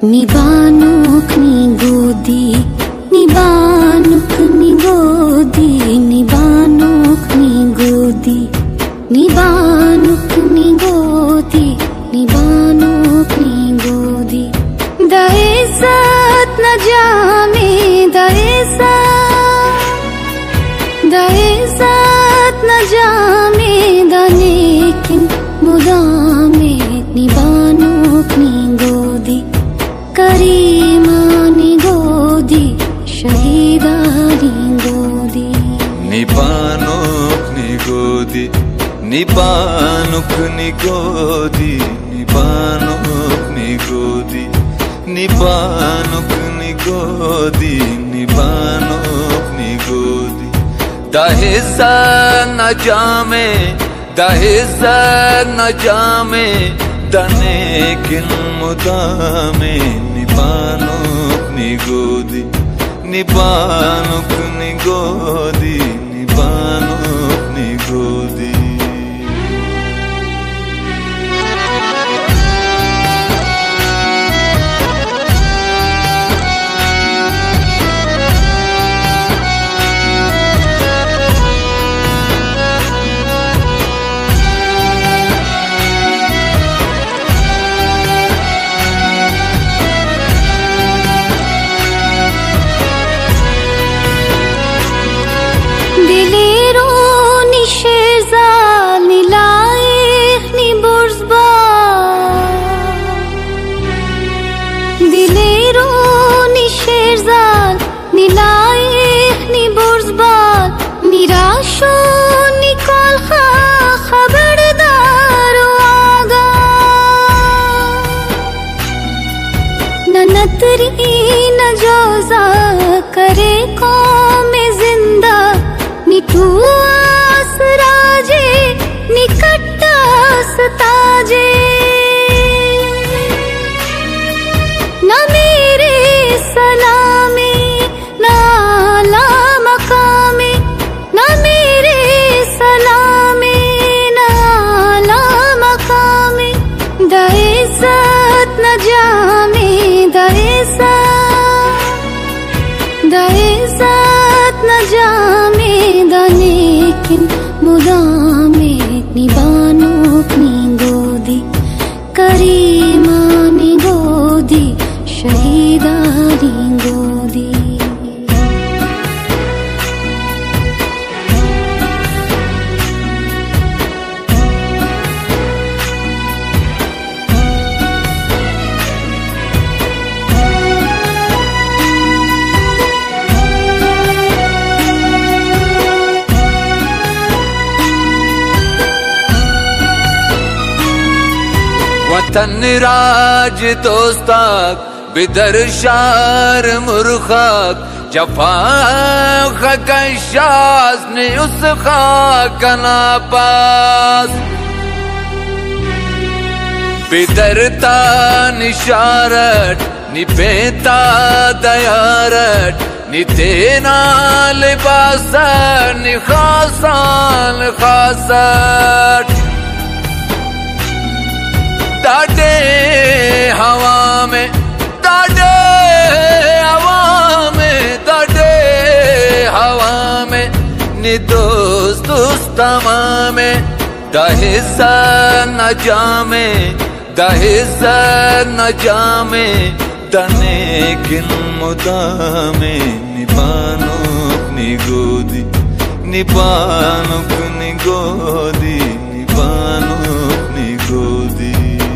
Nibanuk ni godi, nibanuk ni godi, nibanuk ni godi, nibanuk ni godi, nibanuk ni godi. Daizat na jame, daizat na jame, lekin mudame nibanuk ni godi. करीमा नि गोदी शहीदा नि गोदी निबानुक नि गोदी निबानुक नि गोदी निबानुक नि गोदी निबानुक नि गोदी निबानुक नि गोदी दहिज़ा न जामे दहिज़ा न जामे दने किन मुदामे निबानुक नि गोदी निबानुक नि गोदी निबानुक नि गोदी Dilero ni sherzal ni laich ni burzba Dilero ni sherzal ni laich ni burzba Nirasho ni kolkha khabardar aga Na natri na joza kare qaum zinda निठू आसराजे निकट्टा सताजे न मेरे सलामे न आला मकामे न मेरे सलामे न आला मकामे दाइज़त न जामे दाइज़त न जामे लेकिन मुदामे निबानुक नि गोदी करीमा नि गोदी शहीदा नि गोदी वतन राज दोस्ताक बिदर शार मुरखाक जफा खकशास ने उस खाकना पास बिदरता निशारट निपेता दयारट नितेना लिबासा निखासान खासट डाडे हवा में डाडे हवा में डाडे हवा में निदोस्त उस्तमा में दहिज़ा न जामे दहिज़ा न जामे दने किन मुदामे निबानुक नि गोदी निबानुक नि गोदी निबानुक नि गोदी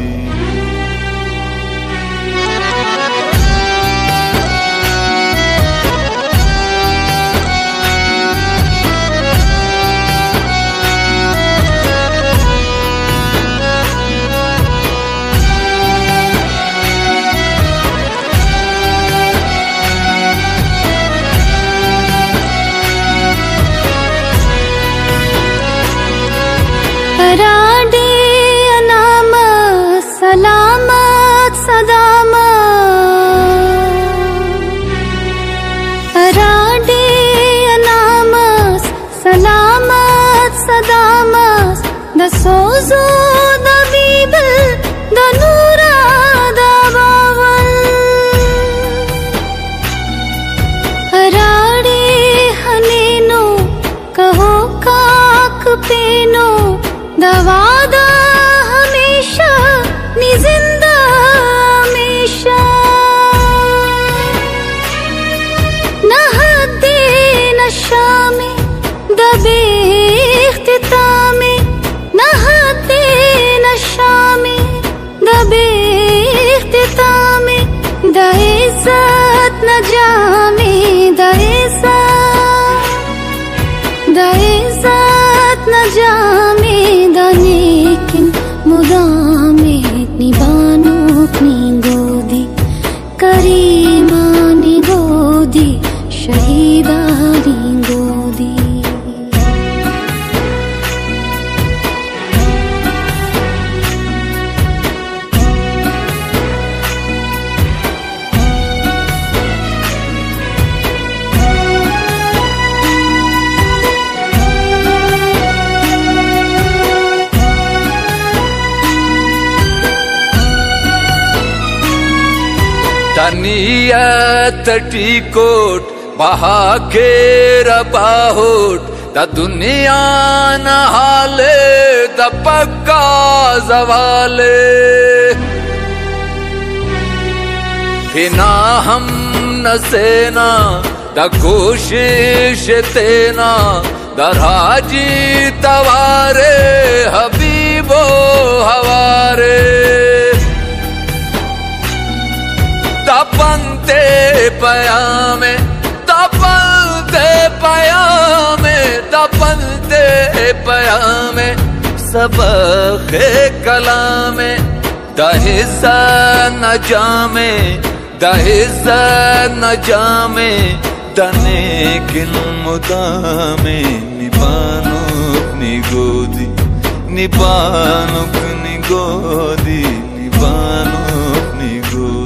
राडे अनामत सलामत सदामत राडे अनामत सलामत सदामत द सोजो द बीबल द नूरा द बावल तनियत टीकोट बहा के रबाहोट ता दुनिया न हाले ता पक्का जवाले बिना हम न सेना ता कोशिश तेना दराजी तवारे हबीबो हवारे तपनते पयामे तपनते पयामे तपनते पयामे सबके कलामे दहिसा न जामे दहिसा न जामे तने किन मुदामे निबानुक निगोदी निबानुक निगोदी निबानुक निगोदी